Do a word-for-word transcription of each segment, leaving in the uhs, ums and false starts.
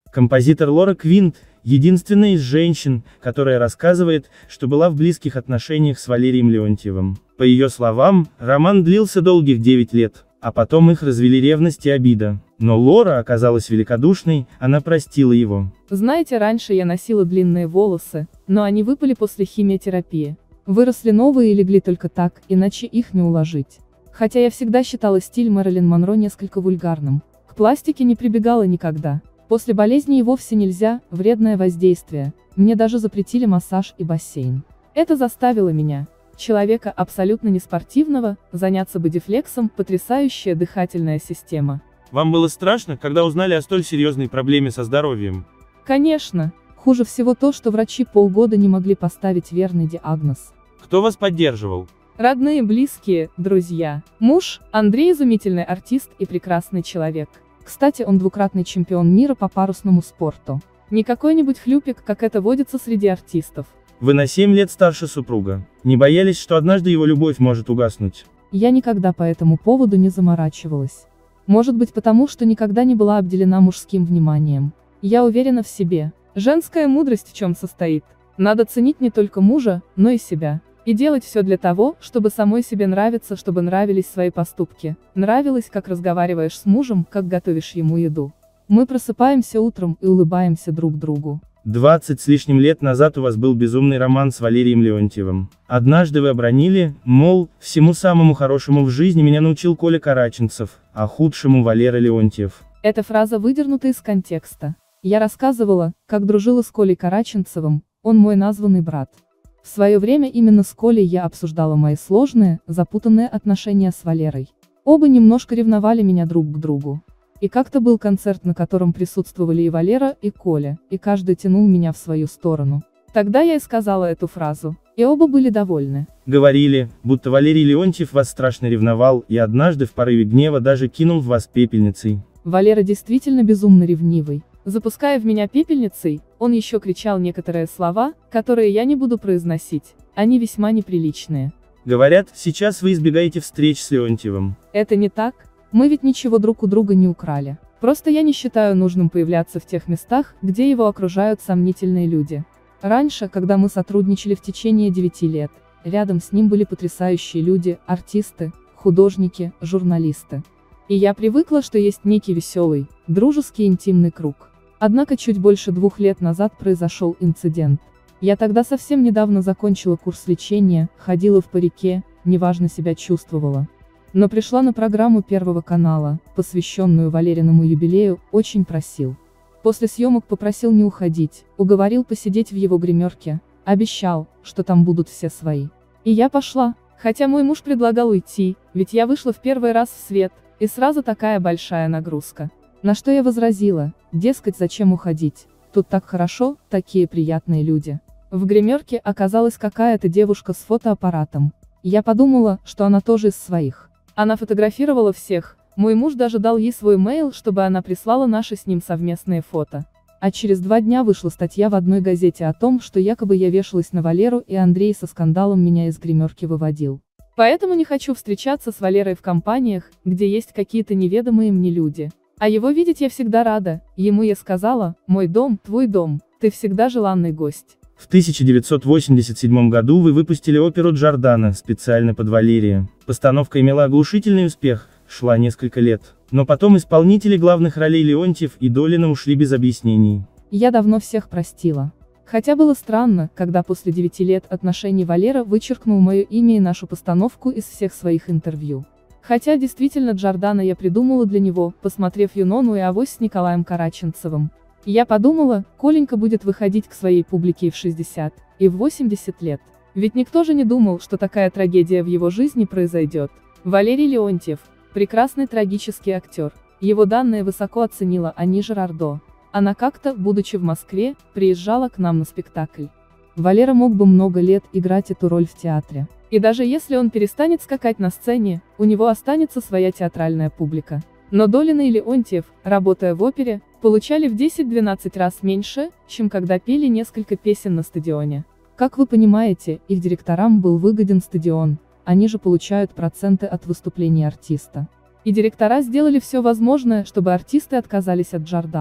Композитор Лора Квинт – единственная из женщин, которая рассказывает, что была в близких отношениях с Валерием Леонтьевым. По ее словам, роман длился долгих девять лет, а потом их развели ревность и обида. Но Лора оказалась великодушной, она простила его. Знаете, раньше я носила длинные волосы, но они выпали после химиотерапии. Выросли новые и легли только так, иначе их не уложить. Хотя я всегда считала стиль Мэрилин Монро несколько вульгарным. К пластике не прибегала никогда. После болезни и вовсе нельзя, вредное воздействие. Мне даже запретили массаж и бассейн. Это заставило меня, человека абсолютно неспортивного, заняться бодифлексом, потрясающая дыхательная система. Вам было страшно, когда узнали о столь серьезной проблеме со здоровьем? Конечно. Хуже всего то, что врачи полгода не могли поставить верный диагноз. Кто вас поддерживал? Родные, близкие, друзья. Муж, Андрей, изумительный артист и прекрасный человек. Кстати, он двукратный чемпион мира по парусному спорту. Не какой-нибудь хлюпик, как это водится среди артистов. Вы на семь лет старше супруга. Не боялись, что однажды его любовь может угаснуть? Я никогда по этому поводу не заморачивалась. Может быть, потому что никогда не была обделена мужским вниманием. Я уверена в себе. Женская мудрость в чем состоит? Надо ценить не только мужа, но и себя. И делать все для того, чтобы самой себе нравиться, чтобы нравились свои поступки. Нравилось, как разговариваешь с мужем, как готовишь ему еду. Мы просыпаемся утром и улыбаемся друг другу. двадцать с лишним лет назад у вас был безумный роман с Валерием Леонтьевым. Однажды вы обронили, мол, всему самому хорошему в жизни меня научил Коля Караченцев, а худшему Валера Леонтьев. Эта фраза выдернута из контекста. Я рассказывала, как дружила с Колей Караченцевым, он мой названный брат. В свое время именно с Колей я обсуждала мои сложные, запутанные отношения с Валерой. Оба немножко ревновали меня друг к другу. И как-то был концерт, на котором присутствовали и Валера, и Коля, и каждый тянул меня в свою сторону. Тогда я и сказала эту фразу, и оба были довольны. Говорили, будто Валерий Леонтьев вас страшно ревновал, и однажды в порыве гнева даже кинул в вас пепельницей. Валера действительно безумно ревнивый. Запуская в меня пепельницей, он еще кричал некоторые слова, которые я не буду произносить, они весьма неприличные. Говорят, сейчас вы избегаете встреч с Леонтьевым. Это не так, мы ведь ничего друг у друга не украли. Просто я не считаю нужным появляться в тех местах, где его окружают сомнительные люди. Раньше, когда мы сотрудничали в течение девяти лет, рядом с ним были потрясающие люди, артисты, художники, журналисты. И я привыкла, что есть некий веселый, дружеский интимный круг. Однако чуть больше двух лет назад произошел инцидент. Я тогда совсем недавно закончила курс лечения, ходила в парике, неважно себя чувствовала. Но пришла на программу Первого канала, посвященную Валериному юбилею, очень просил. После съемок попросил не уходить, уговорил посидеть в его гримерке, обещал, что там будут все свои. И я пошла, хотя мой муж предлагал уйти, ведь я вышла в первый раз в свет, и сразу такая большая нагрузка. На что я возразила, дескать, зачем уходить, тут так хорошо, такие приятные люди. В гримерке оказалась какая-то девушка с фотоаппаратом. Я подумала, что она тоже из своих. Она фотографировала всех, мой муж даже дал ей свой мейл, чтобы она прислала наши с ним совместные фото. А через два дня вышла статья в одной газете о том, что якобы я вешалась на Валеру и Андрей со скандалом меня из гримерки выводил. Поэтому не хочу встречаться с Валерой в компаниях, где есть какие-то неведомые мне люди. А его видеть я всегда рада, ему я сказала, мой дом, твой дом, ты всегда желанный гость. В тысяча девятьсот восемьдесят седьмом году вы выпустили оперу Джордана специально под Валерия. Постановка имела оглушительный успех, шла несколько лет. Но потом исполнители главных ролей Леонтьев и Долина ушли без объяснений. Я давно всех простила. Хотя было странно, когда после девяти лет отношений Валера вычеркнул мое имя и нашу постановку из всех своих интервью. Хотя действительно Джордана я придумала для него, посмотрев Юнону и Авось с Николаем Караченцевым. Я подумала, Коленька будет выходить к своей публике и в шестьдесят, и в восемьдесят лет. Ведь никто же не думал, что такая трагедия в его жизни произойдет. Валерий Леонтьев – прекрасный трагический актер. Его данные высоко оценила Ани Жирардо. Она как-то, будучи в Москве, приезжала к нам на спектакль. Валера мог бы много лет играть эту роль в театре. И даже если он перестанет скакать на сцене, у него останется своя театральная публика. Но Долина и Леонтьев, работая в опере, получали в десять-двенадцать раз меньше, чем когда пели несколько песен на стадионе. Как вы понимаете, их директорам был выгоден стадион, они же получают проценты от выступлений артиста. И директора сделали все возможное, чтобы артисты отказались от Джордана.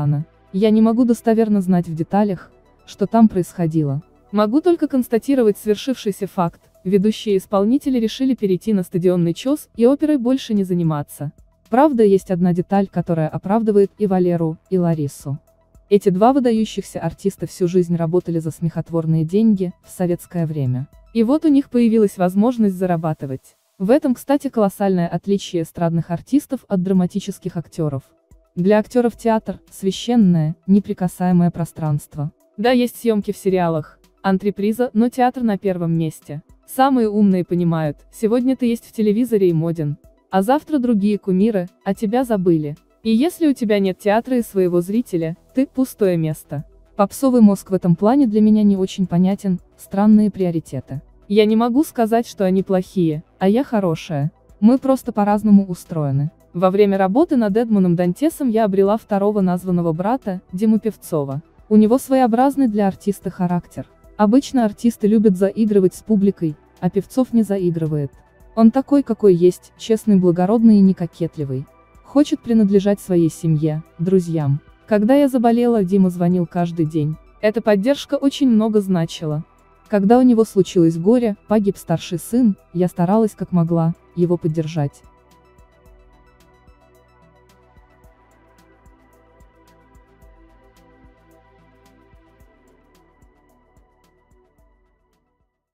Я не могу достоверно знать в деталях, что там происходило. Могу только констатировать свершившийся факт. Ведущие исполнители решили перейти на стадионный чес и оперой больше не заниматься. Правда, есть одна деталь, которая оправдывает и Валеру, и Ларису. Эти два выдающихся артиста всю жизнь работали за смехотворные деньги, в советское время. И вот у них появилась возможность зарабатывать. В этом, кстати, колоссальное отличие эстрадных артистов от драматических актеров. Для актеров театр – священное, неприкасаемое пространство. Да, есть съемки в сериалах, антреприза, но театр на первом месте. Самые умные понимают, сегодня ты есть в телевизоре и моден, а завтра другие кумиры, а тебя забыли. И если у тебя нет театра и своего зрителя, ты – пустое место. Попсовый мозг в этом плане для меня не очень понятен, странные приоритеты. Я не могу сказать, что они плохие, а я хорошая. Мы просто по-разному устроены. Во время работы над Эдмоном Дантесом я обрела второго названного брата, Диму Певцова. У него своеобразный для артиста характер. Обычно артисты любят заигрывать с публикой, а Певцов не заигрывает. Он такой, какой есть, честный, благородный и не кокетливый. Хочет принадлежать своей семье, друзьям. Когда я заболела, Дима звонил каждый день. Эта поддержка очень много значила. Когда у него случилось горе, погиб старший сын, я старалась как могла его поддержать.